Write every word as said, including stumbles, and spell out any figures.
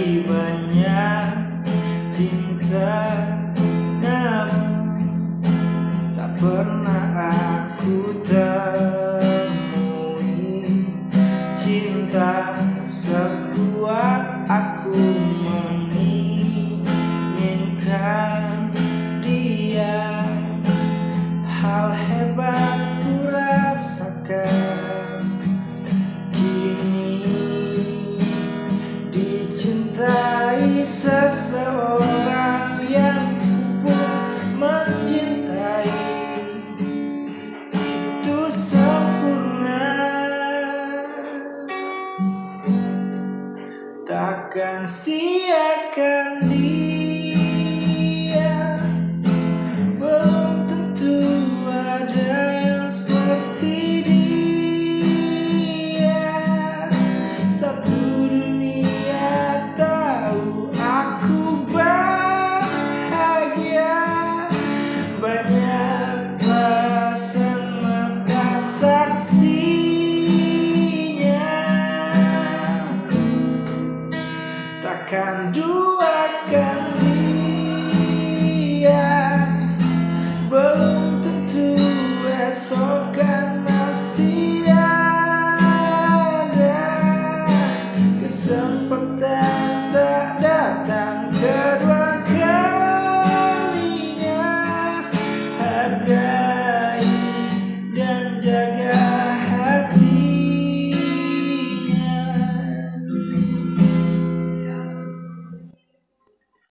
dari banyak cinta, namun tak pernah aku temui cinta sekuat aku menginginkan dia. Hal hebat ku rasakan kini, dicintai seseorang yang pun mencintai. Itu sempurna, takkan siakan dia. Belum tentu ada yang seperti dia. Satu dunia tahu aku bahagia. Banyak pasang mata saksinya, takkan duakan dia. Belum tentu esok